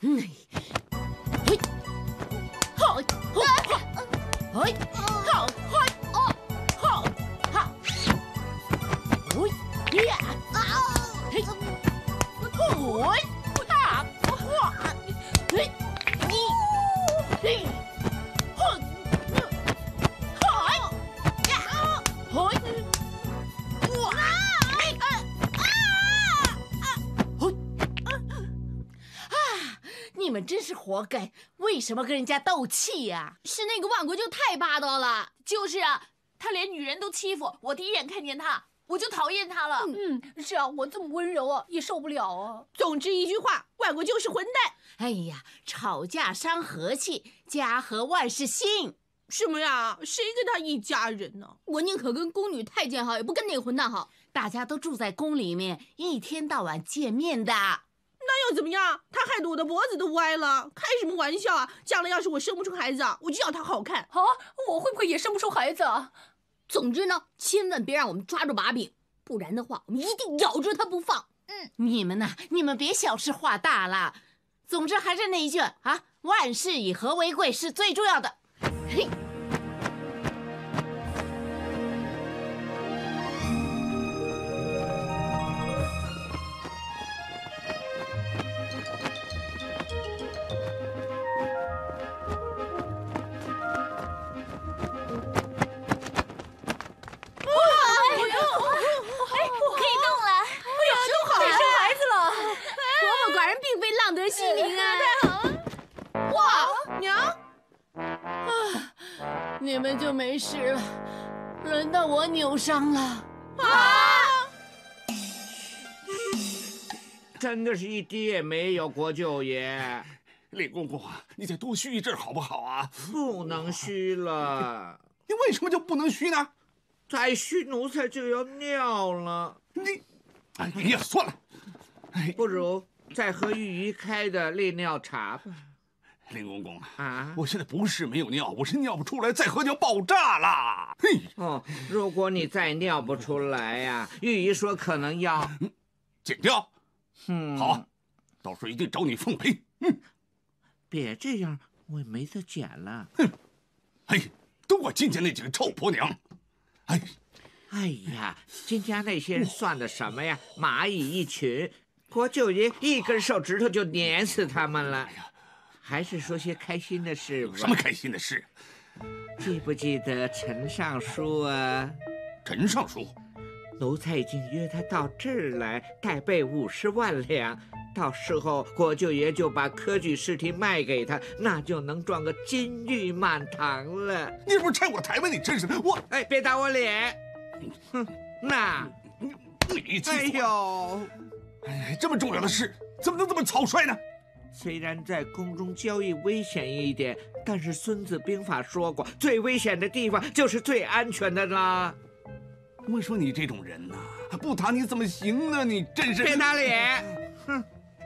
你们真是活该！为什么跟人家斗气呀？ 是那个万国就太霸道了。 就是啊，他连女人都欺负，我第一眼看见他，我就讨厌他了。 是啊，我这么温柔啊，也受不了啊。 总之一句话，万国就是混蛋。 哎呀，吵架伤和气，家和万事兴。 什么呀？谁跟他一家人呢？ 我宁可跟宫女太监好，也不跟那个混蛋好。 大家都住在宫里面，一天到晚见面的。 那又怎么样？他害得我的脖子都歪了，开什么玩笑啊！将来要是我生不出孩子啊，我就要他好看。 啊，我会不会也生不出孩子啊？ 总之呢，千万别让我们抓住把柄，不然的话，我们一定咬着他不放。 你们呐，你们别小事化大了。总之还是那一句啊，万事以和为贵是最重要的。嘿。 西宁啊！ 太好了！哇，娘！ 你们就没事了，轮到我扭伤了。 啊！ 真的是一滴也没有，国舅爷。 李公公，你再多虚一阵好不好啊？ 不能虚了。 你为什么就不能虚呢？ 再虚奴才就要尿了。 你，哎呀，算了， 不如再喝御医开的利尿茶吧。 林公公啊， 我现在不是没有尿，我是尿不出来，再喝就要爆炸了。嘿， 哦，如果你再尿不出来呀，御医说可能要剪掉。好，到时候一定找你奉陪。 别这样，我也没得剪了。 哎，都怪金家那几个臭婆娘。 哎呀，金家那些人算的什么呀？蚂蚁一群，国舅爷一根手指头就碾死他们了。还是说些开心的事吧。 什么开心的事？ 记不记得陈尚书啊？ 陈尚书， 奴才已经约他到这儿来，代备50万两。到时候国舅爷就把科举试题卖给他，那就能赚个金玉满堂了。 你是不是拆我台吗？你真是的！我哎，别打我脸！哼，那你哎呦， 哎，这么重要的事怎么能这么草率呢？ 虽然在宫中交易危险一点，但是《孙子兵法》说过，最危险的地方就是最安全的啦。 我说你这种人呐，不打你怎么行呢？你真是别打脸！哼，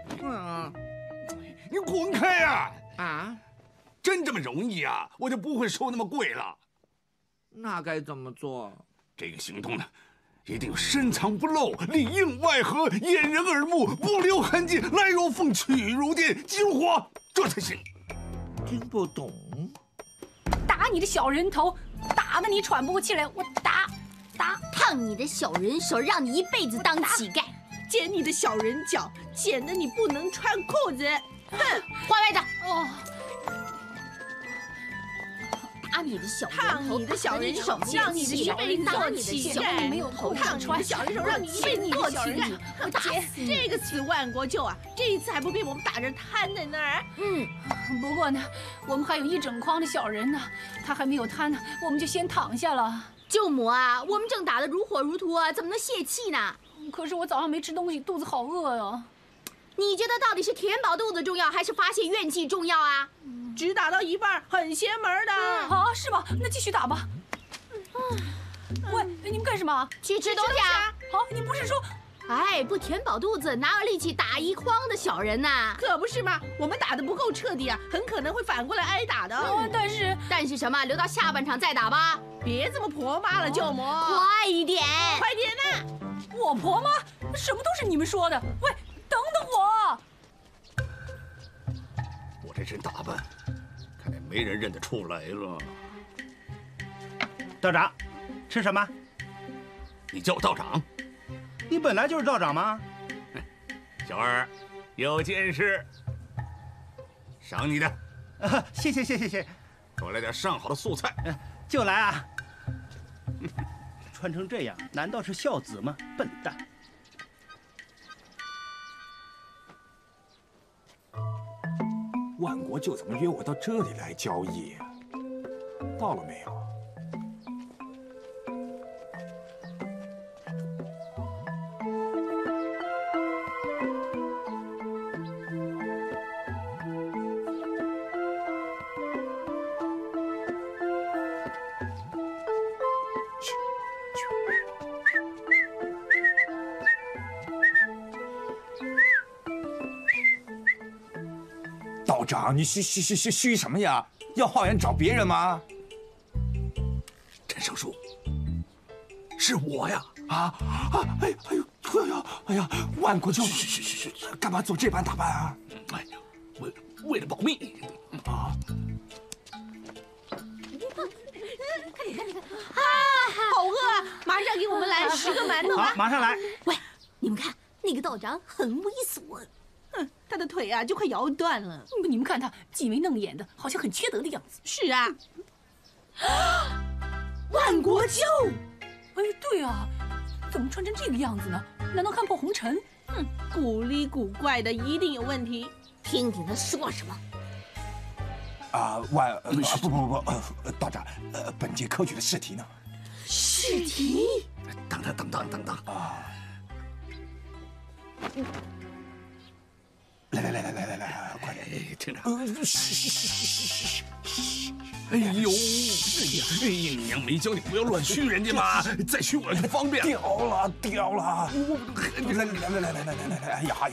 你滚开呀！ 啊， 真这么容易啊？我就不会收那么贵了。 那该怎么做？ 这个行动呢，一定要深藏不露，里应外合，掩人耳目，不留痕迹，来如风，去如电，急如火，这才行。 听不懂。 打你的小人头，打得你喘不过气来，我打， 烫你的小人手，让你一辈子当乞丐； 剪你的小人脚，剪得你不能穿裤子。哼， 换位子。 哦。 打你的小人头， 烫你的小人手，让你的一辈子做乞丐。 没有头烫你的小人手，让你一辈子做乞丐。 我打死你！ 这个死万国舅啊，这一次还不被我们打着瘫在那儿？ 不过呢，我们还有一整筐的小人呢，他还没有瘫呢，我们就先躺下了。 舅母啊，我们正打得如火如荼啊，怎么能泄气呢？ 可是我早上没吃东西，肚子好饿呀。 你觉得到底是填饱肚子重要，还是发泄怨气重要啊？ 只打到一半，很邪门的。 啊，是吧？那继续打吧。喂，你们干什么？ 去吃东西啊！ 好，你不是说…… 哎，不填饱肚子，哪有力气打一筐的小人呐？ 可不是嘛，我们打得不够彻底啊，很可能会反过来挨打的。 但是什么？留到下半场再打吧。 别这么婆妈了，舅母， 快一点， 快点呐！ 我婆妈？什么都是你们说的。喂，等等我！ 身打扮，看来没人认得出来了。 道长，吃什么？ 你叫我道长？ 你本来就是道长吗？ 小二，有件事，赏你的。 谢谢。 给我来点上好的素菜。 就来啊！穿成这样，难道是孝子吗？笨蛋！ 万国舅怎么约我到这里来交易啊？到了没有？道长，你虚什么呀？要化缘找别人吗？ 陈生疏，是我呀！ 哎呀！万国舅，嘘，干嘛做这般打扮啊？ 哎呀，为了保密啊！ 好饿啊！马上给我们来10个馒头啊！ 好，马上来。 喂，你们看那个道长很猥琐。 他的腿啊就快摇断了。 你们看他挤眉弄眼的，好像很缺德的样子。 是啊， 万国舅， 哎，对啊，怎么穿成这个样子呢？难道看破红尘？ 古里古怪的，一定有问题。 听听他说什么。 不，道长，本届科举的试题呢？ 试题？ 等啊！ 来，快点， 听着。哎呦，你娘没教你不要乱虚人家吗？再虚我就不方便。 掉了！来！哎呀！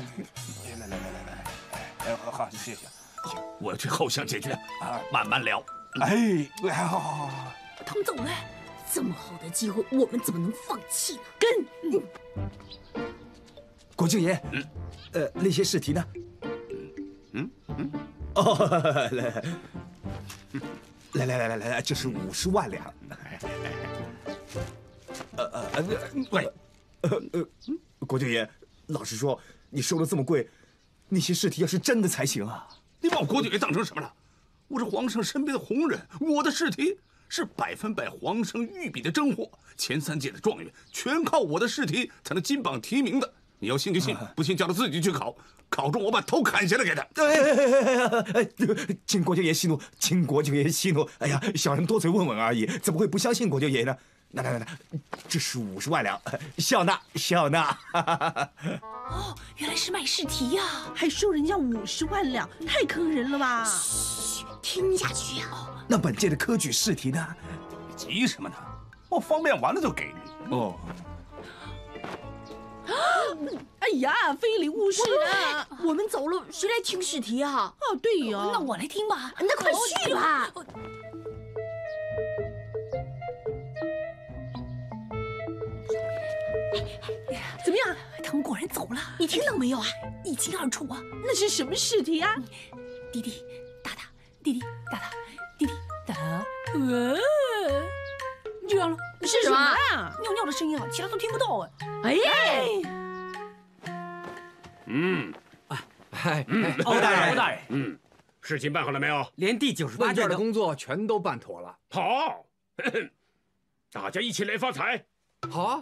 来，好，谢谢。 我要去后巷解决啊，慢慢聊。 好。 他们走了，这么好的机会，我们怎么能放弃呢？ 国舅爷，那些试题呢？来，这是50万两。国舅爷，老实说，你收的这么贵，那些试题要是真的才行啊。 你把我国舅爷当成什么了？我是皇上身边的红人，我的试题是100%皇上御笔的真货，前3届的状元全靠我的试题才能金榜题名的。你要信就信，不信叫他自己去考，考中我把头砍下来给他。 请国舅爷息怒，哎呀，小人多嘴问问而已，怎么会不相信国舅爷呢？来，这是50万两，笑纳。 哦，原来是卖试题呀， 还收人家50万两，太坑人了吧！ 嘘，听下去啊。 那本届的科举试题呢？ 急什么呢？我方便完了就给你。 哦。 哎呀，非礼勿视呢！ 我们走了，谁来听试题啊？ 哦，对哟。 那我来听吧。 那快去吧。 怎么样？ 他们果然走了， 你听到没有啊？ 一清二楚啊！ 那是什么试题啊？ 滴滴答答，滴滴答答，滴滴答答。这样了， 是什么啊？ 尿尿的声音啊，其他都听不到哎。 欧大人， 事情办好了没有？ 连第98卷的工作全都办妥了。 好，大家一起来发财。 好。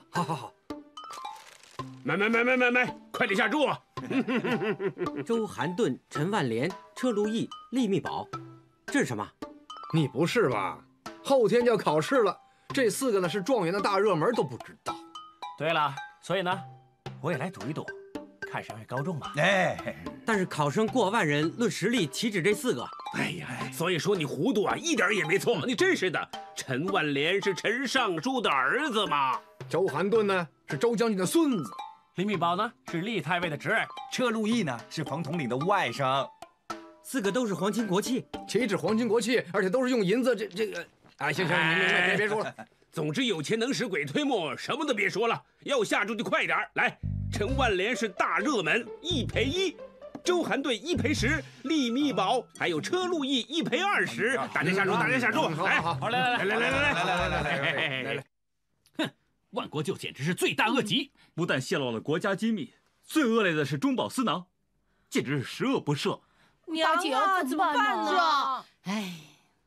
买，快点下注！ 周涵顿、陈万莲、车如意、厉密宝，这是什么？ 你不是吧？后天就要考试了，这4个呢是状元的大热门，都不知道。 对了，所以呢，我也来赌一赌，看谁会高中吧。 但是考生过万人，论实力岂止这4个？ 哎呀，所以说你糊涂啊，一点也没错。你真是的，陈万莲是陈尚书的儿子嘛？ 周涵顿呢是周将军的孙子。 李密宝呢是厉太尉的侄儿， 车路义呢是冯统领的外甥 ，4个都是皇亲国戚， 岂止皇亲国戚，而且都是用银子这个。哎，行，你明白，别说了。 总之有钱能使鬼推磨，什么都别说了。要下注就快点来，陈万莲是大热门，1赔1， 周涵顿1赔10，利密宝还有车路易1赔20。大家下注，大家下注！来，好，来！ 哼，万国舅简直是罪大恶极，不但泄露了国家机密，最恶劣的是中饱私囊，简直是十恶不赦。 娘啊，怎么办呢？ 哎，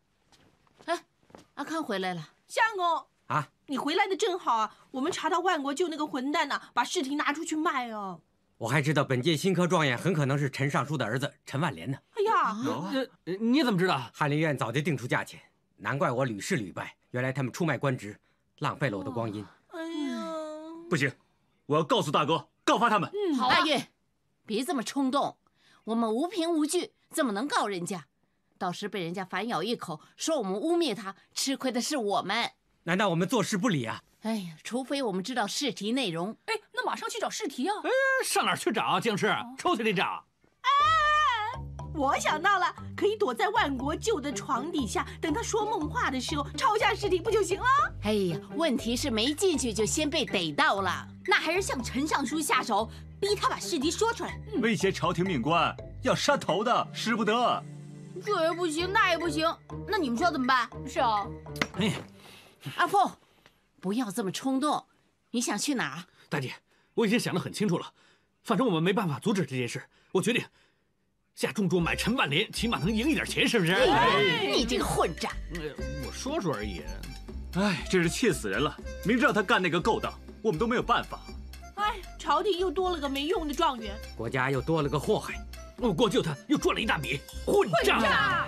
阿康回来了。 相公啊， 你回来的正好啊！我们查到万国舅那个混蛋呐，把试题拿出去卖哦。 我还知道本届新科状元很可能是陈尚书的儿子陈万莲呢。 哎呀， 你怎么知道？ 翰林院早就定出价钱，难怪我屡试屡败。原来他们出卖官职，浪费了我的光阴。 哎呀， 不行，我要告诉大哥，告发他们。 好啊，大运，别这么冲动，我们无凭无据，怎么能告人家？到时被人家反咬一口，说我们污蔑他，吃亏的是我们。 难道我们做事不理啊？ 哎呀，除非我们知道试题内容。 哎，那马上去找试题啊！ 哎，上哪儿去找？京师抽屉里找。 我想到了，可以躲在万国舅的床底下，等他说梦话的时候抄下试题不就行了？ 哎呀，问题是没进去就先被逮到了。 那还是向陈尚书下手，逼他把试题说出来。 威胁朝廷命官，要杀头的，使不得。 这也不行，那也不行，那你们说怎么办？ 是啊。 哎， 阿凤，不要这么冲动。你想去哪儿？ 大姐，我已经想得很清楚了，反正我们没办法阻止这件事。我决定下重注买陈万莲，起码能赢一点钱，是不是？ 你这个混账！ 我说说而已。哎，真是气死人了！明知道他干那个勾当，我们都没有办法。 哎，朝廷又多了个没用的状元， 国家又多了个祸害。 国舅他又赚了一大笔，混账！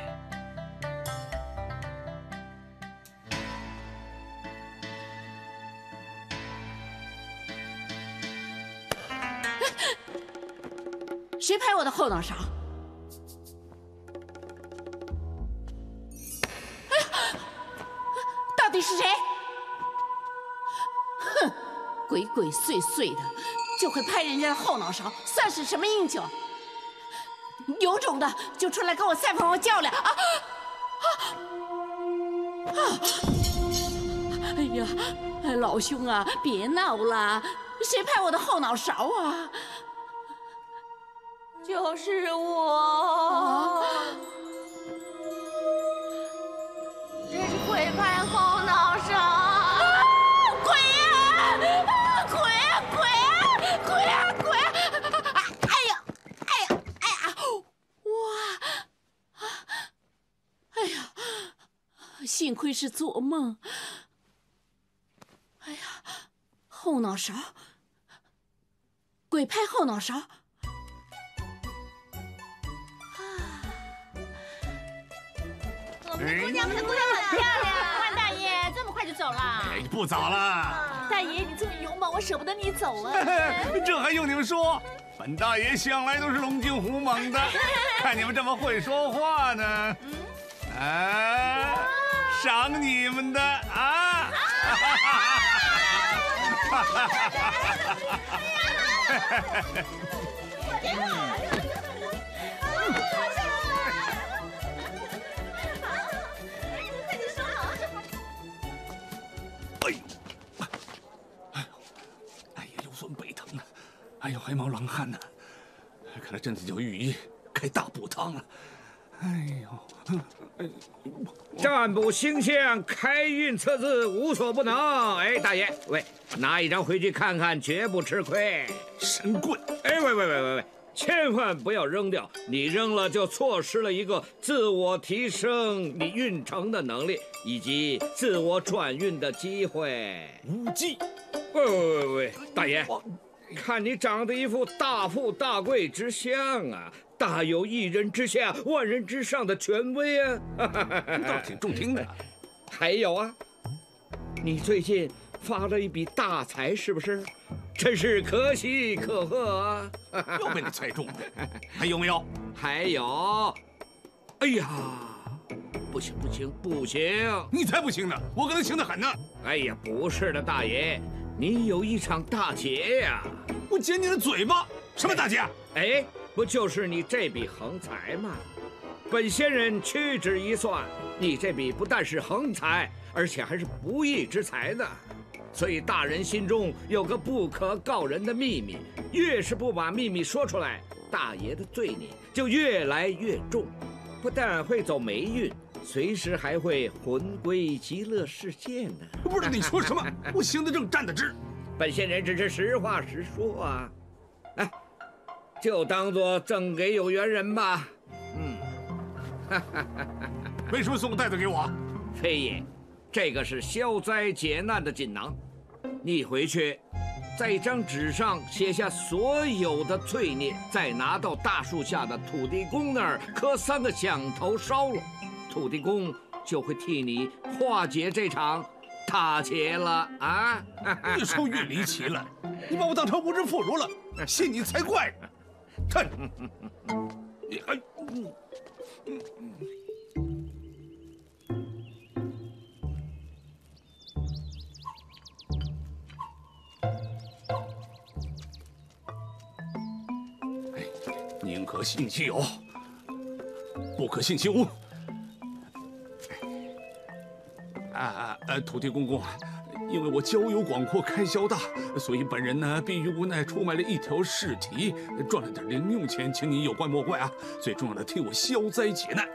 谁拍我的后脑勺？到底是谁？哼，鬼鬼祟祟的就会拍人家的后脑勺，算是什么英雄？有种的就出来跟我赛跑较量啊！哎呀，老兄啊，别闹了，谁拍我的后脑勺啊？ 就是我。 这是鬼拍后脑勺。 鬼啊！鬼啊！鬼啊！鬼啊！鬼啊！哎呀！哎呀！哎呀！哇！哎呀！幸亏是做梦。哎呀！后脑勺，鬼拍后脑勺。 姑娘很漂亮，万大爷这么快就走了？ 哎，不早了。 大爷，你这么勇猛，我舍不得你走啊。 这还用你们说？本大爷向来都是龙精虎猛的，看你们这么会说话呢，赏你们的啊！哎呦，黑毛狼汉呐！看来真的叫御医开大补汤了。哎呦， 占卜星象、开运测字无所不能。哎，大爷，喂，拿一张回去看看，绝不吃亏。 神棍！ 哎，喂，千万不要扔掉，你扔了就错失了一个自我提升你运程的能力，以及自我转运的机会。 无忌， 喂，大爷。看你长得一副大富大贵之相啊，大有一人之下万人之上的权威啊， 倒挺中听的。 还有啊，你最近发了一笔大财，是不是？真是可喜可贺啊！ 又被你猜中了。还有没有？ 还有。哎呀，不行！ 你才不行呢，我可能行得很呢。 哎呀，不是的，大爷。你有一场大劫呀！ 我剪你的嘴巴！什么大劫？ 哎，不就是你这笔横财吗？本仙人屈指一算，你这笔不但是横财，而且还是不义之财呢。所以大人心中有个不可告人的秘密，越是不把秘密说出来， 大爷的罪孽就越来越重，不但会走霉运，随时还会魂归极乐世界呢。 不是你说什么？我行得正，站得直。 本仙人只是实话实说啊。哎，就当做赠给有缘人吧。 为什么送个袋子给我？ 非也，这个是消灾解难的锦囊，你回去，在一张纸上写下所有的罪孽，再拿到大树下的土地公那儿磕3个响头烧了，土地公就会替你化解这场大劫了啊！ 越说越离奇了，你把我当成无知妇孺了，信你才怪呢！看，宁可信其有，不可信其无。土地公公，因为我交友广阔，开销大，所以本人呢逼于无奈出卖了一条试题，赚了点零用钱，请你有怪莫怪啊！最重要的，替我消灾解难。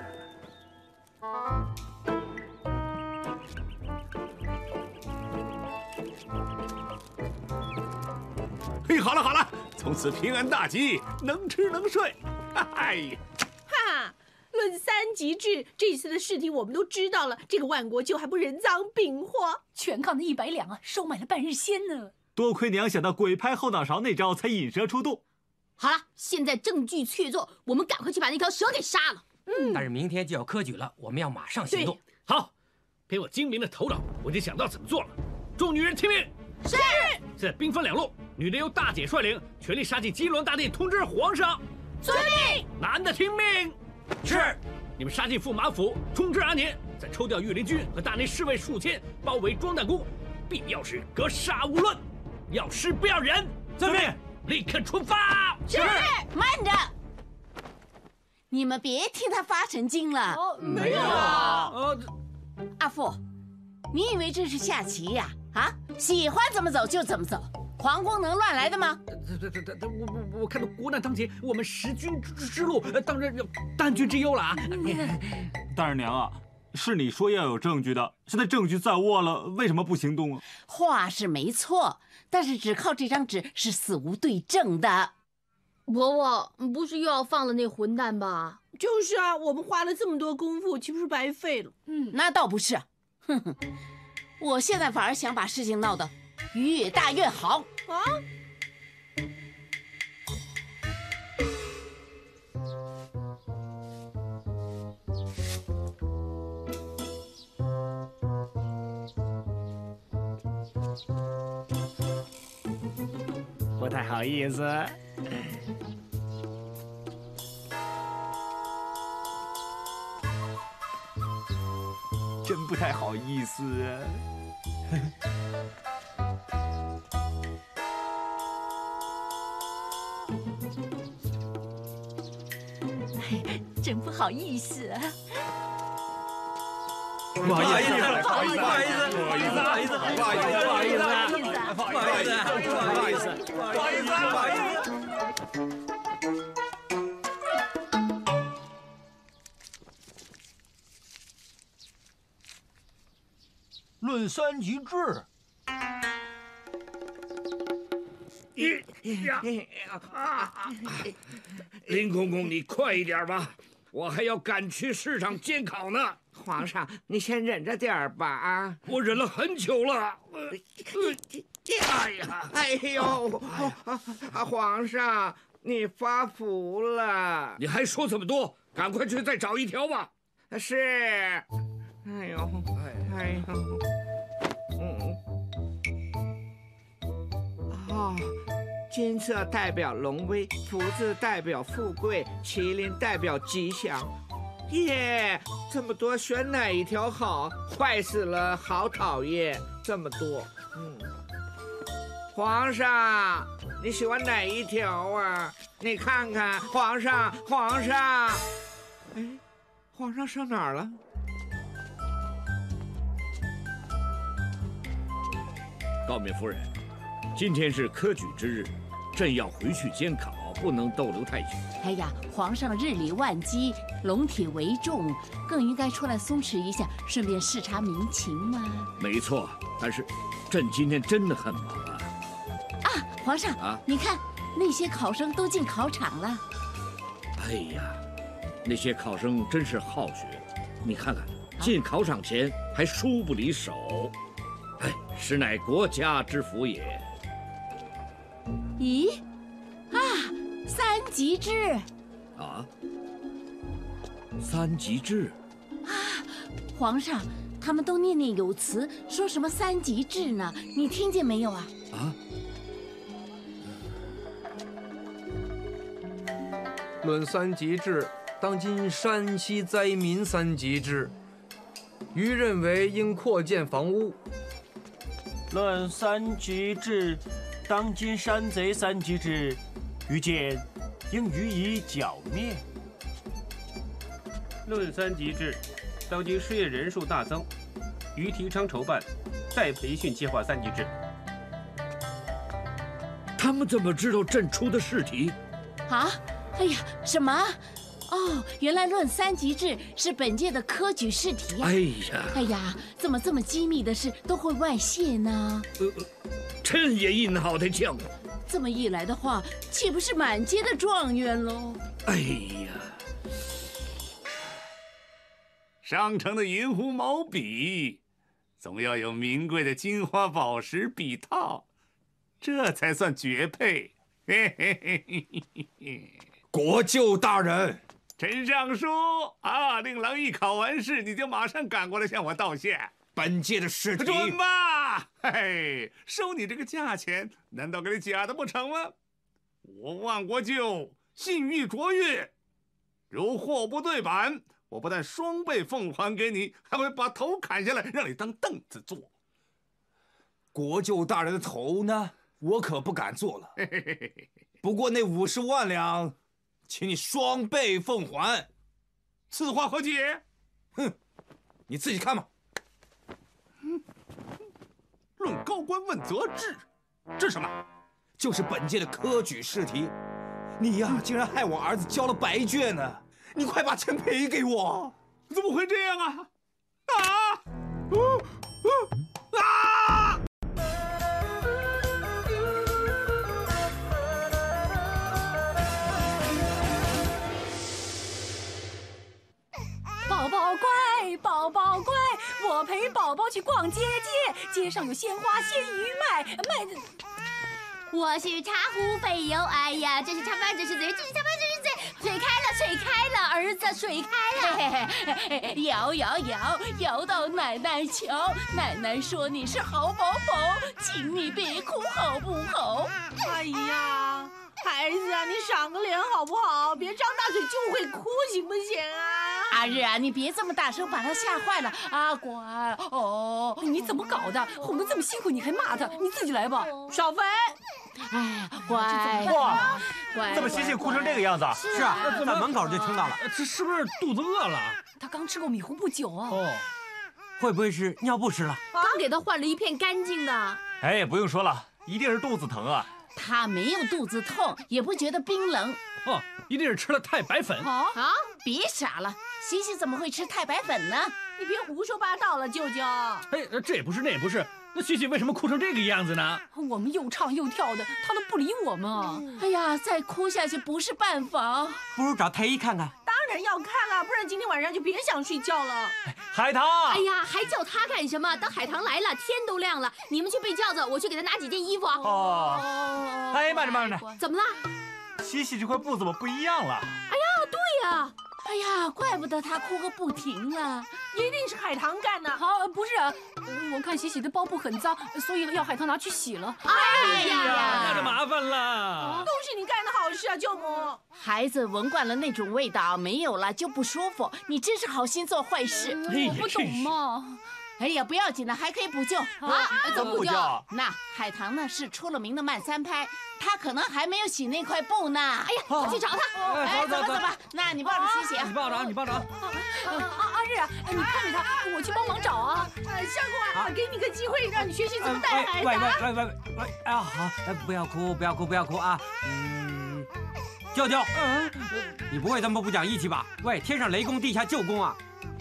嘿，好了好了，从此平安大吉，能吃能睡。哎呀， 哈！论3级制，这次的试题我们都知道了，这个万国舅还不人赃并获， 全靠那100两啊，收买了半日仙呢。 多亏娘想到鬼拍后脑勺那招，才引蛇出洞。 好了，现在证据确凿，我们赶快去把那条蛇给杀了。 但是明天就要科举了，我们要马上行动。 好，凭我精明的头脑，我已经想到怎么做了。众女人听命。 是。 现在兵分2路，女的由大姐率领，全力杀进金銮大殿通知皇上。 遵命。 男的听命。是。你们杀进驸马府，通知阿年，再抽调御林军和大内侍卫数千，包围庄旦宫，必要时格杀无论，要尸不要人。遵命。立刻出发。 是。慢着，你们别听他发神经了。 没有啊。 阿父，你以为这是下棋呀？啊，喜欢怎么走就怎么走，皇宫能乱来的吗？ 我看到国难当前，我们食君之路当然要担君之忧了啊！ 大人娘啊，是你说要有证据的，现在证据在握了，为什么不行动啊？ 话是没错，但是只靠这张纸是死无对证的。 婆婆，不是又要放了那混蛋吧？ 就是啊，我们花了这么多功夫，岂不是白费了？ 那倒不是，哼哼，我现在反而想把事情闹得越大越好啊！ 不太好意思。 真不太好意思啊。 真不好意思啊。 不好意思，不好意思，不好意思，不好意思，不好意思，不好意思，不好意思，不好意思，不好意思，不好意思，不好意思。 论3级制。 林公公，你快一点吧，我还要赶去市场监考呢。皇上，你先忍着点儿吧啊！我忍了很久了。哎呀，哎呦，皇上，你发福了！你还说这么多？赶快去再找一条吧。是。哎呦，哎呦，哦，金色代表龙威，福字代表富贵，麒麟代表吉祥。耶，这么多选哪一条好？坏死了，好讨厌，这么多。皇上，你喜欢哪一条啊？你看看，皇上，皇上。哎，皇上上哪儿了？诰命夫人，今天是科举之日，朕要回去监考， 不能逗留太久。 哎呀，皇上日理万机，龙体为重，更应该出来松弛一下，顺便视察民情嘛。 没错，但是朕今天真的很忙啊。 啊，皇上啊， 你看那些考生都进考场了。 哎呀，那些考生真是好学，你看看，进考场前还书不离手，哎，实乃国家之福也。 咦，啊，三级制啊，三级制啊，皇上，他们都念念有词，说什么三级制呢？你听见没有啊？ 啊。 论三级制，当今山西灾民三级制，余认为应扩建房屋。 论三级制，当今山贼三级制，余见应予以剿灭。 论三级制，当今失业人数大增，余提倡筹办再培训计划三级制。 他们怎么知道朕出的试题？ 啊？哎呀，什么？哦，原来论三级制是本届的科举试题呀！哎呀，怎么这么机密的事都会外泄呢？ 朕也一脑袋浆糊。 这么一来的话，岂不是满街的状元喽？ 哎呀， 上乘的银狐毛笔，总要有名贵的金花宝石笔套，这才算绝配。嘿嘿嘿嘿嘿嘿。 国舅大人， 陈尚书啊，令郎一考完试，你就马上赶过来向我道谢。 本届的试题准吧，嘿，收你这个价钱，难道给你假的不成吗？我万国舅信誉卓越，如货不对版，我不但双倍奉还给你，还会把头砍下来让你当凳子坐。 国舅大人的头呢，我可不敢坐了。不过那50万两，请你双倍奉还。 此话何解？ 哼，你自己看吧。 论高官问责制，这是什么？ 就是本届的科举试题。你呀，竟然害我儿子交了白卷呢！你快把钱赔给我！ 怎么会这样啊？ 宝宝乖，宝宝乖，我陪宝宝去逛街，街上有鲜花鲜鱼卖的。 我是茶壶飞游，哎呀，这是茶饭，这是嘴，这是茶饭，这是嘴。水开了，水开了，儿子，水开了。 摇到奶奶瞧，奶奶说你是好宝宝，请你别哭好不好？ 哎呀，孩子啊，你赏个脸好不好？别张大嘴就会哭，行不行啊？ 阿日啊，你别这么大声，把他吓坏了。阿乖，哦， 你怎么搞的？哄得这么辛苦，你还骂他？你自己来吧。 少飞。 哎，乖， 哇， 乖， 怎么西西哭成这个样子？ 是啊，在门口就听到了。 这是不是肚子饿了？ 他刚吃过米糊不久啊。 哦， 会不会是尿不湿了？ 刚给他换了一片干净的。 哎，不用说了，一定是肚子疼啊。 他没有肚子痛，也不觉得冰冷。 哦，一定是吃了太白粉。 啊，别傻了，西西怎么会吃太白粉呢？ 你别胡说八道了，舅舅。 哎，这也不是，那也不是。那西西为什么哭成这个样子呢？ 我们又唱又跳的，他都不理我们。 哎呀，再哭下去不是办法， 不如找太医看看。 当然要看了，不然今天晚上就别想睡觉了。 海棠， 哎呀，还叫他干什么？等海棠来了，天都亮了，你们去备轿子，我去给他拿几件衣服。 哦，哎，慢着慢着， 怎么了？ 西西这块布怎么不一样了？ 哎呀，对呀。 哎呀，怪不得他哭个不停了， 一定是海棠干的。 好，不是，我看喜喜的包布很脏，所以要海棠拿去洗了。 哎呀，那就麻烦了。 都是你干的好事啊，舅母。 孩子闻惯了那种味道，没有了就不舒服。你真是好心做坏事。 我不懂嘛。 哎呀，不要紧的，还可以补救啊！怎么补救？ 那海棠呢是出了名的慢三拍，他可能还没有洗那块布呢。哎呀，我去找他。 哎，走吧，那你抱着洗洗。 你抱着，你抱着。 阿日，你看着他，我去帮忙找啊。 相公啊，给你个机会，让你学习怎么带孩子。 喂，哎呀，好，不要哭啊。 舅舅，你不会这么不讲义气吧？喂，天上雷公，地下舅公啊！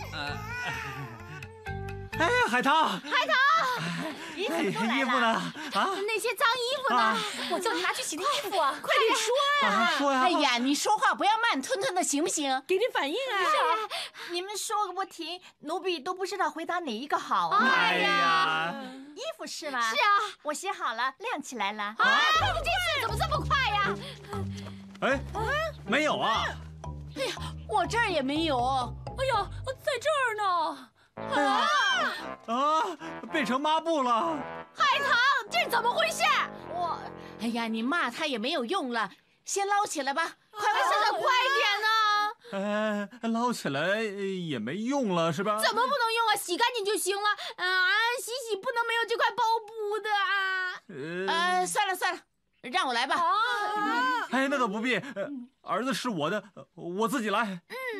哎，海棠， 海棠， 衣服呢？啊， 那些脏衣服呢？我叫你拿去洗的衣服啊！快点说呀！ 说呀！ 哎呀，你说话不要慢吞吞的，行不行？ 给点反应啊！ 是啊，你们说个不停，奴婢都不知道回答哪一个好啊！ 哎呀， 衣服是吗？ 是啊， 我写好了，晾起来了。啊，你这次怎么这么快呀？ 哎，没有啊！ 哎呀，我这儿也没有。 哎呀，在这儿呢！ 变成抹布了！ 海棠，这怎么回事？ 哎呀，你骂他也没有用了，先捞起来吧，快现在快点呢！捞起来也没用了，是吧？ 怎么不能用啊？洗干净就行了。洗不能没有这块包布的啊。 算了，让我来吧。 哎，那倒不必，儿子是我的，我自己来。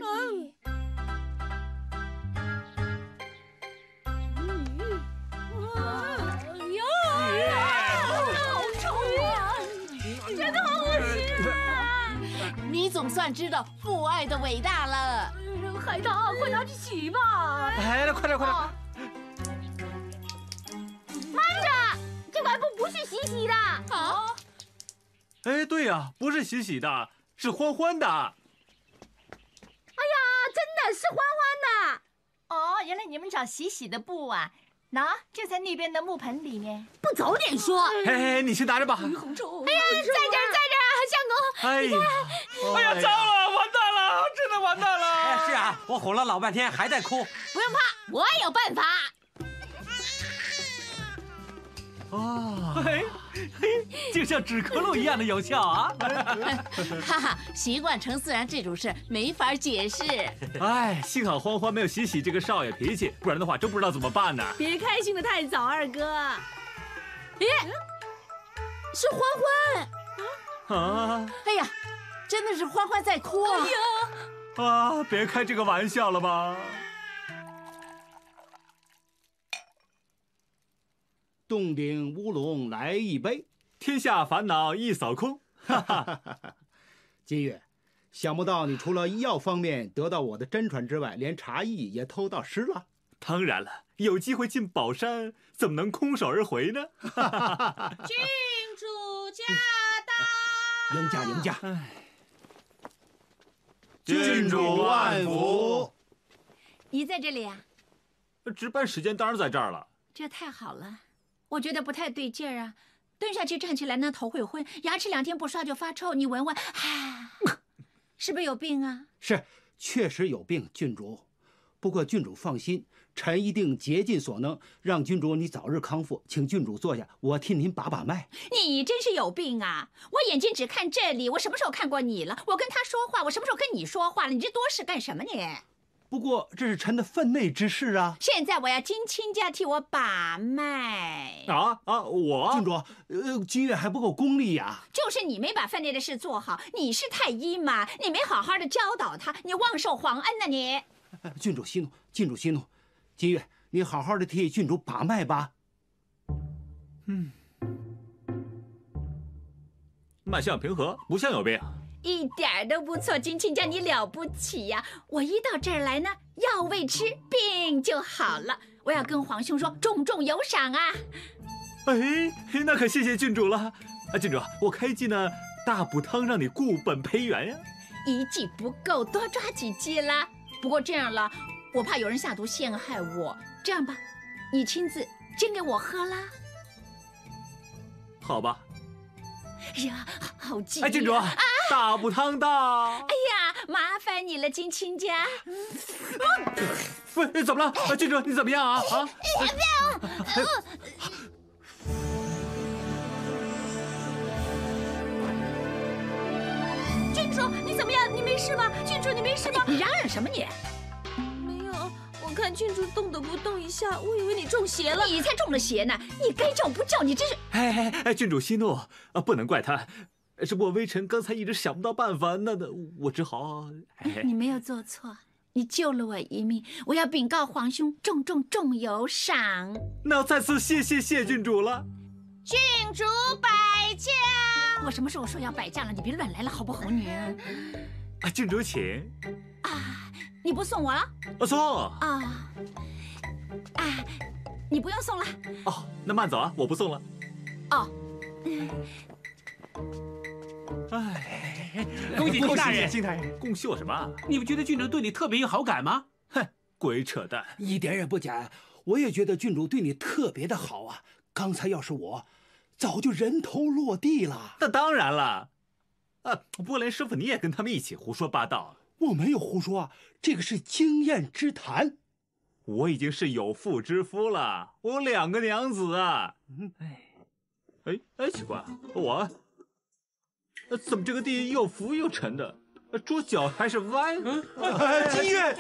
你总算知道父爱的伟大了。 海棠，快拿去洗吧！ 哎，快点！ 慢着，这块布不是洗的。 啊？ 哎，对呀，不是洗的，是欢欢的。 哎呀，真的是欢欢的。哦，原来你们找洗的布啊。喏，就在那边的木盆里面。不早点说！ 哎，你先拿着吧。 好臭！ 哎呀，在这儿，相公。 哎呀，糟了，完蛋了，真的完蛋了！ 哎，是啊，我哄了老半天，还在哭。 不用怕，我有办法。 就像止咳露一样的有效啊！ 哈哈，习惯成自然这种事没法解释。 哎，幸好欢欢没有洗这个少爷脾气，不然的话真不知道怎么办呢。 别开心的太早，二哥。 咦，是欢欢啊！ 哎呀，真的是欢欢在哭啊！ 哎呀， 别开这个玩笑了吧！ 洞顶乌龙来一杯， 天下烦恼一扫空。 金月，想不到你除了医药方面得到我的真传之外，连茶艺也偷到师了。 当然了，有机会进宝山，怎么能空手而回呢？ 郡主驾到！ 迎驾！ 郡主万福。 你在这里啊？ 值班时间当然在这儿了。 这太好了。我觉得不太对劲儿啊，蹲下去站起来，那头会昏，牙齿2天不刷就发臭，你闻闻，是不是有病啊？ 是，确实有病，郡主。不过郡主放心，臣一定竭尽所能，让郡主你早日康复。请郡主坐下，我替您把把脉。 你真是有病啊！我眼睛只看这里，我什么时候看过你了？我跟他说话，我什么时候跟你说话了？你这多事干什么你？ 不过这是臣的分内之事啊！ 现在我要金亲家替我把脉。 我郡主，金月还不够功力呀。 就是你没把分内的事做好，你是太医嘛，你没好好的教导他，你忘受皇恩呢你。 郡主息怒，郡主息怒。金月，你好好的替郡主把脉吧。 脉象平和，不像有病。 一点都不错，金亲家你了不起呀！我一到这儿来呢，药未吃，病就好了。我要跟皇兄说，重重有赏啊！ 哎，那可谢谢郡主了。郡主，我开剂呢，大补汤让你固本培元呀。 一剂不够，多抓几剂啦。不过这样了，我怕有人下毒陷害我。这样吧，你亲自煎给我喝啦。 好吧。 哎呀，好急！ 郡主，大补汤到！ 哎呀，麻烦你了，金亲家。 喂，怎么了？郡主，你怎么样啊？ 郡主，你怎么样？你没事吧？郡主，你没事吧？你嚷嚷什么你？ 没有，我看郡主动都不动一下，我以为你中邪了。 你才中了邪呢！你该叫不叫，你真是…… 郡主息怒不能怪他，是我微臣刚才一直想不到办法，那我只好…… 你没有做错，你救了我一命，我要禀告皇兄，重有赏。 那再次谢郡主了。 郡主摆驾。 我什么时候说要摆驾了？你别乱来了，好不好你？ 郡主请。 你不送我了？ 送。 你不用送了。 哦，那慢走啊，我不送了。 哦。 恭喜恭喜大人， 新大人， 恭喜我什么？ 你不觉得郡主对你特别有好感吗？ 哼，鬼扯淡！ 一点也不假，我也觉得郡主对你特别的好啊。刚才要是我，早就人头落地了。 那当然了。波莲师傅，你也跟他们一起胡说八道？ 我没有胡说啊，这个是经验之谈。 我已经是有妇之夫了，我有2个娘子啊。奇怪，我怎么这个地又浮又沉的，桌脚还是歪？ 金月，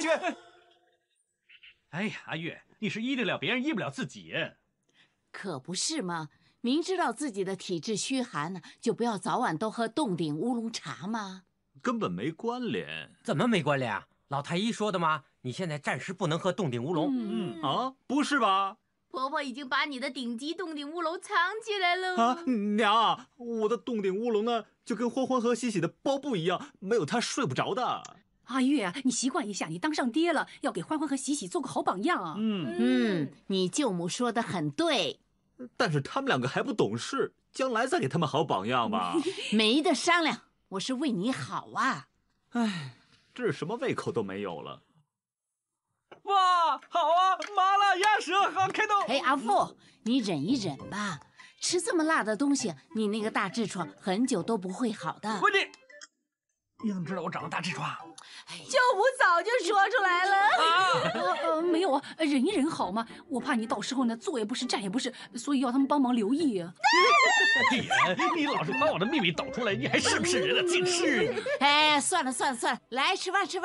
哎呀，阿月，你是医得了别人，医不了自己。 可不是嘛！明知道自己的体质虚寒呢，就不要早晚都喝冻顶乌龙茶吗？ 根本没关联。 怎么没关联啊？老太医说的吗？你现在暂时不能喝冻顶乌龙。 不是吧？ 婆婆已经把你的顶级冻顶乌龙藏起来了。 娘，我的冻顶乌龙呢，就跟欢欢和喜喜的包布一样，没有它睡不着的。 阿月啊，你习惯一下，你当上爹了，要给欢欢和喜喜做个好榜样啊。 你舅母说的很对。 但是他们2个还不懂事，将来再给他们好榜样吧。 没得商量，我是为你好啊。 这什么胃口都没有了。 哇，好啊，麻辣鸭舌，好开动！ 阿富，你忍一忍吧，吃这么辣的东西，你那个大痔疮很久都不会好的。 你怎么知道我长了大痔疮？ 舅母早就说出来了。 没有啊，忍一忍好吗？我怕你到时候呢坐也不是，站也不是，所以要他们帮忙留意啊。 爹，你老是把我的秘密抖出来，你还是不是人啊？净是！ 算了，来吃饭。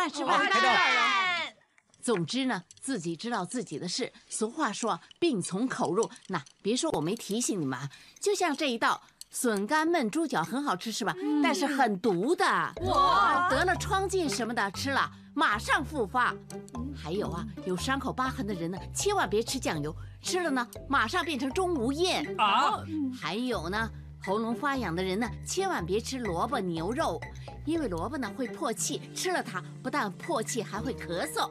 总之呢，自己知道自己的事。俗话说，病从口入。那别说我没提醒你们啊，就像这一道笋干焖猪脚很好吃是吧？但是很毒的，得了疮疥什么的，吃了马上复发。还有啊，有伤口疤痕的人呢，千万别吃酱油，吃了呢马上变成钟无艳啊。还有呢，喉咙发痒的人呢，千万别吃萝卜牛肉，因为萝卜呢会破气，吃了它不但破气，还会咳嗽。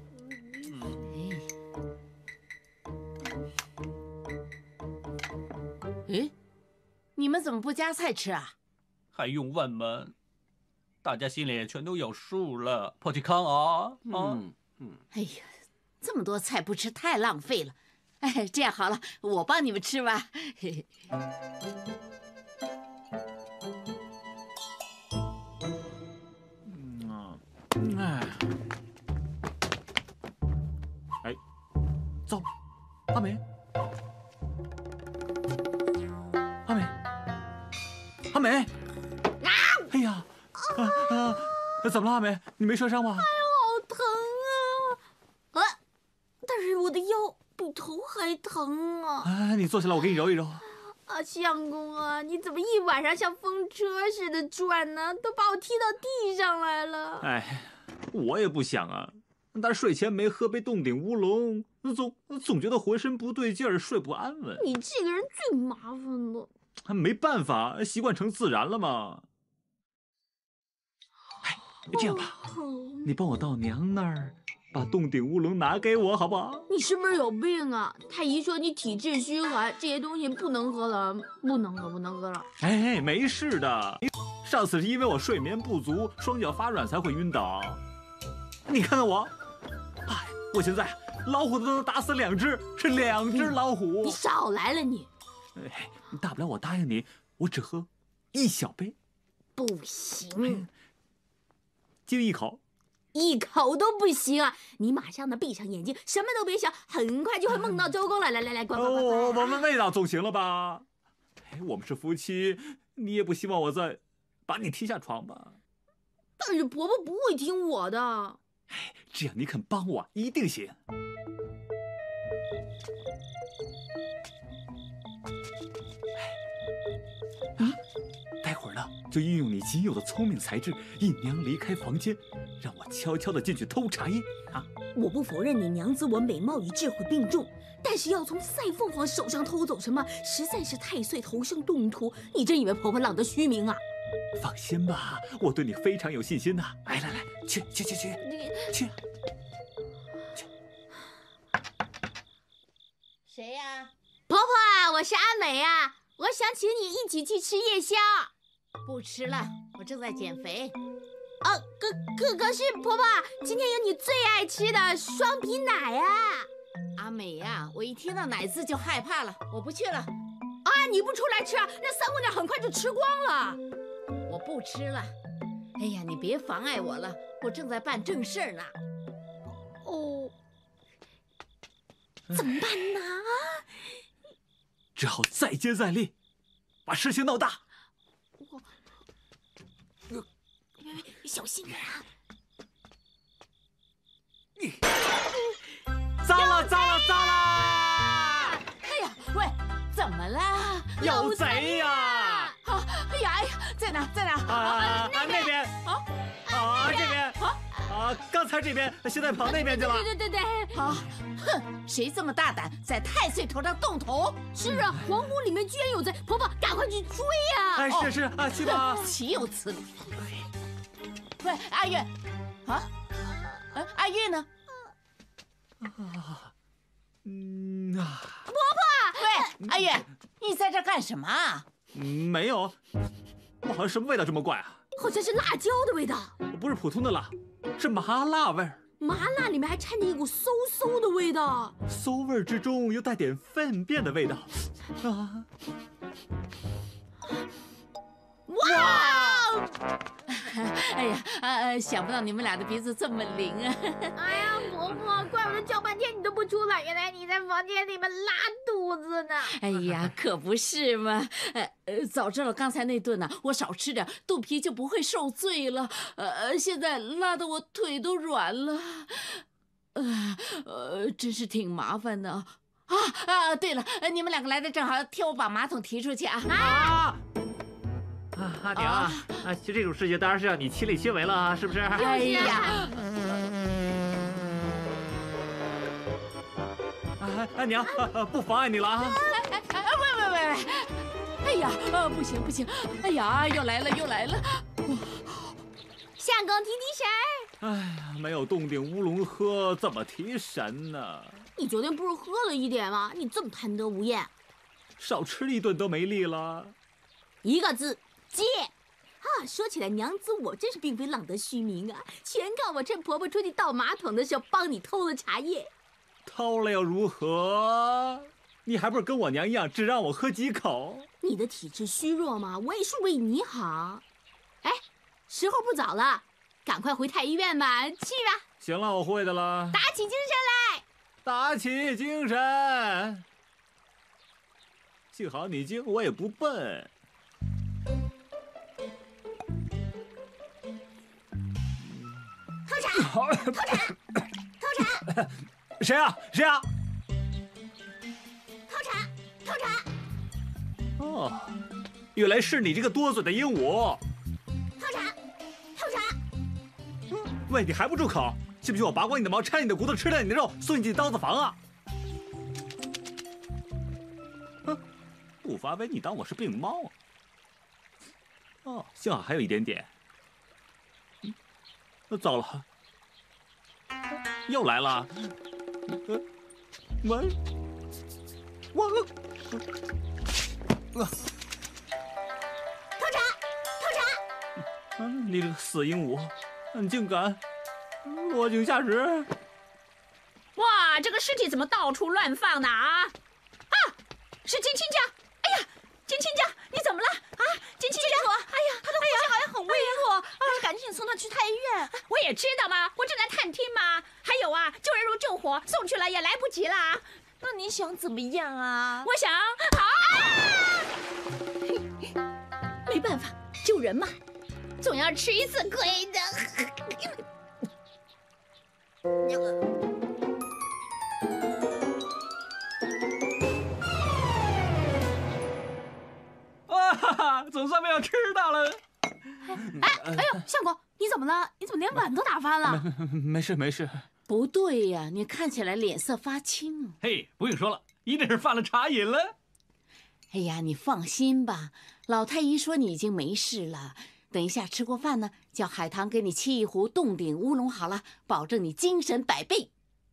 你们怎么不夹菜吃啊？ 还用问吗？大家心里也全都有数了。破气康啊！ 哎呀，这么多菜不吃太浪费了。这样好了，我帮你们吃吧。 走，阿美。阿美，哎呀，怎么了，阿美？你没摔伤吗？ 好疼啊！但是我的腰比头还疼啊！ 你坐下来，我给你揉一揉。 相公啊，你怎么一晚上像风车似的转呢？都把我踢到地上来了。 我也不想啊，但是睡前没喝杯冻顶乌龙，总觉得浑身不对劲儿，睡不安稳。 你这个人最麻烦了。 没办法，习惯成自然了嘛。这样吧，你帮我到娘那儿，把冻顶乌龙拿给我，好不好？ 你是不是有病啊？太医说你体质虚寒，这些东西不能喝了，不能喝了。 没事的。上次是因为我睡眠不足，双脚发软才会晕倒。你看看我，我现在老虎都能打死2只，是2只老虎。 你少来了你。 大不了我答应你，我只喝1小杯。 不行， 就1口 ，1口都不行啊！你马上呢闭上眼睛，什么都别想，很快就会梦到周公了。来，乖。 我们味道总行了吧？我们是夫妻，你也不希望我再把你踢下床吧？ 但是婆婆不会听我的。 只要你肯帮我，一定行。待会儿呢， 就运用你仅有的聪明才智，引娘离开房间，让我悄悄地进去偷茶叶啊！ 我不否认你娘子我美貌与智慧并重，但是要从赛凤凰手上偷走什么，实在是太岁头上动土。你真以为婆婆浪得虚名啊？ 放心吧，我对你非常有信心呐！来，去！ 谁呀？ 婆婆啊，我是阿美啊，我想请你一起去吃夜宵。 不吃了，我正在减肥。 可是婆婆，今天有你最爱吃的双皮奶啊！ 阿美呀，我一听到奶字就害怕了，我不去了。 啊，你不出来吃，那三姑娘很快就吃光了。 我不吃了。哎呀，你别妨碍我了，我正在办正事呢。 哦，怎么办呢？ 只好再接再厉，把事情闹大。 小心点啊！ 糟了！ 哎呀，喂，怎么了？ 有贼呀！ 哎呀，在哪？ 那边这边刚才这边，现在跑那边去了。 对。 哼，谁这么大胆，在太岁头上动土？ 是啊，皇宫里面居然有贼，婆婆赶快去追呀！ 是啊，去吧。 岂有此理！喂，阿月，阿月呢？ 婆婆， 喂，阿月，你在这干什么啊？ 没有，我好像什么味道这么怪啊？ 好像是辣椒的味道。 不是普通的辣，是麻辣味儿。 麻辣里面还掺着一股馊馊的味道， 馊味之中又带点粪便的味道。 哇！哎呀，想不到你们俩的鼻子这么灵啊！ 哎呀，婆婆，怪不得叫半天你都不出来，原来你在房间里面拉肚子呢。 哎呀，可不是嘛！早知道刚才那顿呢，我少吃点，肚皮就不会受罪了。现在拉得我腿都软了，真是挺麻烦的。对了，你们两个来的正好，替我把马桶提出去啊！ 阿娘就这种事情当然是要你亲力亲为了啊，是不是？ 哎呀， 阿娘，不妨碍你了啊！ 喂！哎呀，不行！哎呀，又来了！ 相公提神。 哎呀，没有冻顶乌龙喝，怎么提神呢？ 你昨天不是喝了一点吗？你这么贪得无厌， 少吃一顿都没力了。 一个字。借啊！说起来，娘子我真是并非浪得虚名啊，全靠我趁婆婆出去倒马桶的时候帮你偷了茶叶。 偷了又如何？你还不是跟我娘一样，只让我喝几口？ 你的体质虚弱嘛，我也是为你好。哎，时候不早了，赶快回太医院吧，去吧。 行了，我会的了。 打起精神来！ 打起精神！幸好你精，我也不笨。 偷茶！ 谁啊？ 偷茶！ 哦，原来是你这个多嘴的鹦鹉！ 偷茶！ 喂，你还不住口？信不信我拔光你的毛，拆你的骨头，吃掉你的肉，送你进刀子房啊？不发威，你当我是病猫啊？哦，幸好还有一点点。糟了，又来了！我， 偷茶！ 你这个死鹦鹉，你竟敢落井下石！ 哇，这个尸体怎么到处乱放呢？是金亲家！哎呀，金亲家，你怎么了？金亲家！哎呀，他的呼吸好像很微弱，赶紧送他去太医院。我也知道嘛，我正在探听嘛。还有救人如救火，送去了也来不及了。 那你想怎么样啊？ 我想，没办法，救人嘛，总要吃一次亏的。 总算没有吃到了。 板都打翻了。 没事没事。 不对呀，你看起来脸色发青。 嘿，不用说了，一定是犯了茶瘾了。 哎呀，你放心吧，老太医说你已经没事了。等一下吃过饭呢，叫海棠给你沏一壶冻顶乌龙好了，保证你精神100倍。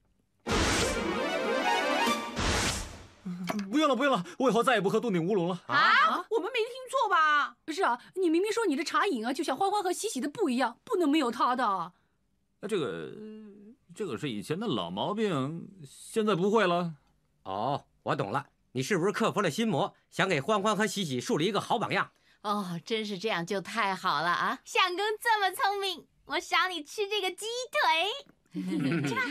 不用了不用了，我以后再也不喝冻顶乌龙了。 啊？我们没听错吧？ 是啊，你明明说你的茶饮啊，就像欢欢和喜喜的不一样，不能没有他的。 这个是以前的老毛病，现在不会了。 哦，我懂了，你是不是克服了心魔，想给欢欢和喜喜树立一个好榜样？ 哦，真是这样就太好了啊！ 相公这么聪明，我赏你吃这个鸡腿。吃吧。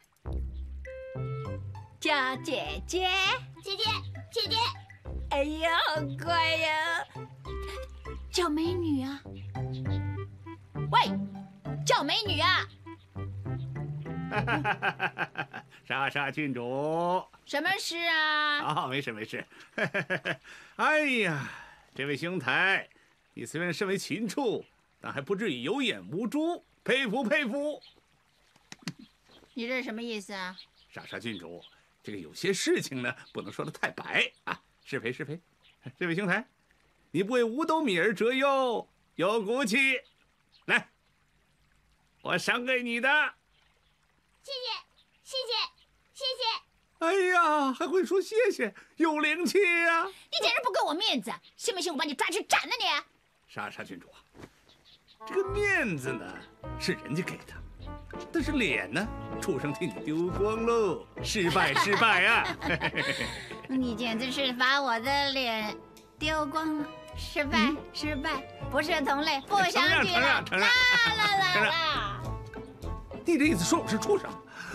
叫姐姐， 姐姐，姐姐。 哎呀，好乖呀！叫美女啊！喂，叫美女啊！ 莎莎郡主， 什么事啊？ 没事没事。哎呀，这位兄台，你虽然身为禽畜，但还不至于有眼无珠，佩服佩服。 你这是什么意思啊？ 莎莎郡主，这个有些事情呢，不能说得太白啊，是非是非。这位兄台，你不为五斗米而折腰，有骨气。来，我赏给你的。 谢谢，谢谢，谢谢。 哎呀，还会说谢谢，有灵气呀！ 你简直不给我面子，信不信我把你抓去斩了你？ 莎莎郡主啊，这个面子呢是人家给的，但是脸呢，畜生替你丢光喽，失败失败啊！ 你简直是把我的脸丢光了，失败失败，不是同类，不相聚了。 承认。 啦！ 你这意思说我是畜生？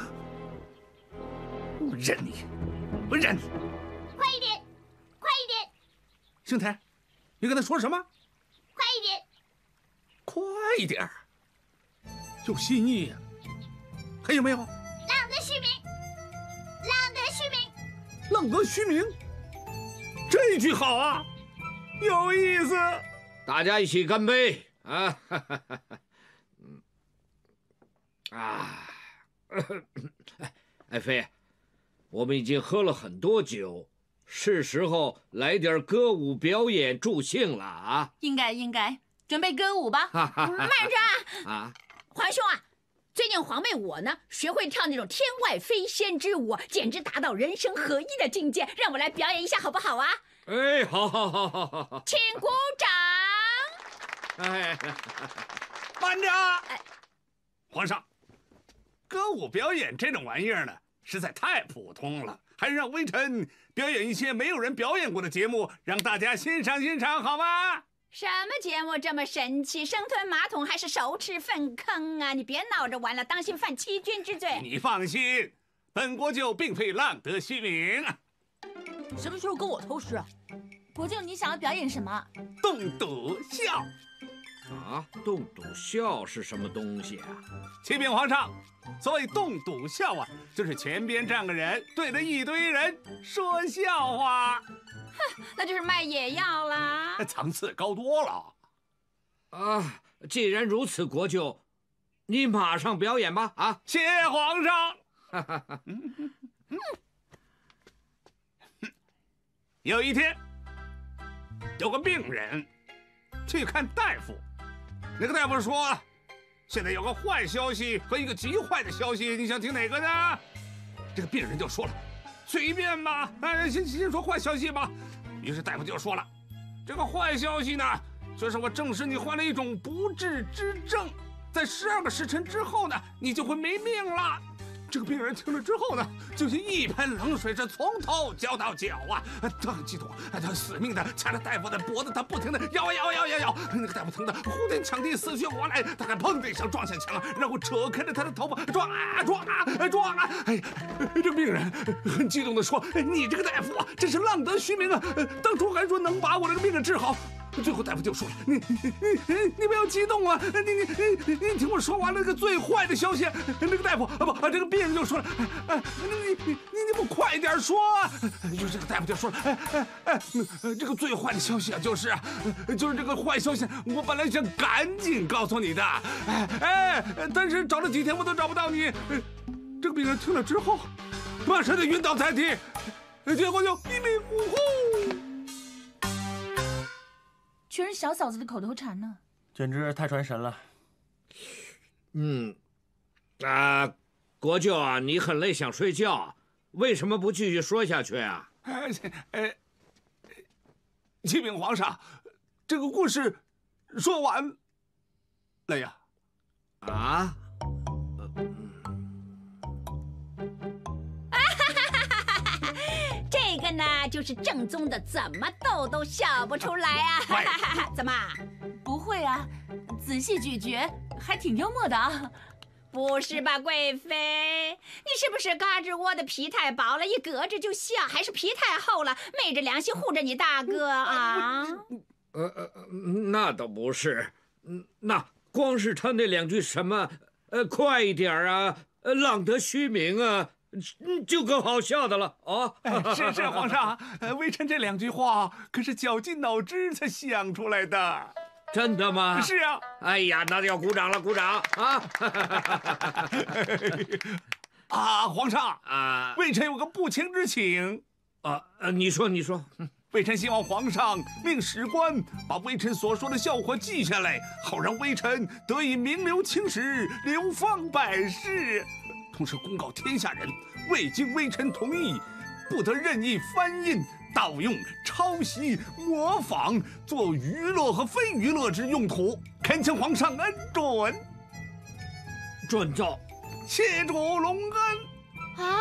我忍你，我忍你。 快一点，快一点！ 兄台，你跟他说什么？ 快一点， 快一点！有新意呀！还有没有？ 浪得虚名，浪得虚名， 浪得虚名。这句好啊，有意思。 大家一起干杯啊！爱妃，我们已经喝了很多酒，是时候来点歌舞表演助兴了啊！ 应该，准备歌舞吧。 慢着啊！ 皇兄啊，最近皇妹我呢，学会跳那种天外飞仙之舞，简直达到人生合一的境界，让我来表演一下好不好啊？ 哎，好， 请鼓掌。 哎，慢着！皇上，歌舞表演这种玩意儿呢，实在太普通了，还是让微臣表演一些没有人表演过的节目，让大家欣赏欣赏，好吗？ 什么节目这么神奇？生吞马桶还是手持粪坑啊？你别闹着玩了，当心犯欺君之罪。 你放心，本国舅并非浪得虚名。 什么时候跟我偷师啊？国舅，你想要表演什么？ 冻笃笑。 啊，冻笃笑是什么东西啊？ 启禀皇上，所谓冻笃笑啊，就是前边站个人，对着一堆人说笑话。 哼，那就是卖野药啦， 层次高多了。 啊，既然如此，国舅，你马上表演吧！啊， 谢皇上。有一天，有个病人去看大夫，那个大夫说，现在有个坏消息和一个极坏的消息，你想听哪个呢？这个病人就说了，随便吧，先说坏消息吧。于是大夫就说了，这个坏消息呢，就是我证实你患了一种不治之症，在12个时辰之后呢，你就会没命了。这个病人听了之后呢，就像一盆冷水，是从头浇到脚啊！他很激动，他死命的掐着大夫的脖子，他不停的摇，那个大夫疼的呼天抢地，死去活来，他还砰的一声撞下墙，然后扯开了他的头发，撞啊！哎呀，这病人很激动的说：“你这个大夫啊，真是浪得虚名啊！当初还说能把我这个病给治好， 最后大夫就说了，你不要激动啊，你听我说完那个最坏的消息。那个大夫这个病人就说了，你不快点说啊？就这个大夫就说了，这个最坏的消息啊，就是这个坏消息，我本来想赶紧告诉你的，但是找了几天我都找不到你。这个病人听了之后，马上就晕倒在地，结果就一命呜呼。 全是小嫂子的口头禅呢， 简直太传神了。 国舅啊，你很累想睡觉，为什么不继续说下去啊？ 启禀皇上，这个故事说完了呀。 啊？这个呢，就是正宗的，怎么逗都笑不出来啊！怎么？ 不会啊，仔细咀嚼还挺幽默的啊。 不是吧，贵妃？你是不是嘎吱窝的皮太薄了，一隔着就笑，还是皮太厚了，昧着良心护着你大哥啊？ 那倒不是，那光是他那两句什么快一点啊，浪得虚名啊，就更好笑的了啊！ 是皇上，微臣这两句话可是绞尽脑汁才想出来的。 真的吗？ 是啊。 哎呀，那要鼓掌了，鼓掌啊！ 皇上啊，微臣有个不情之请你说。 微臣希望皇上命史官把微臣所说的笑话记下来，好让微臣得以名留青史，流芳百世。同时公告天下人，未经微臣同意，不得任意翻印、盗用、抄袭、模仿，做娱乐和非娱乐之用途，恳请皇上恩准。 遵奏。 谢主隆恩。 啊！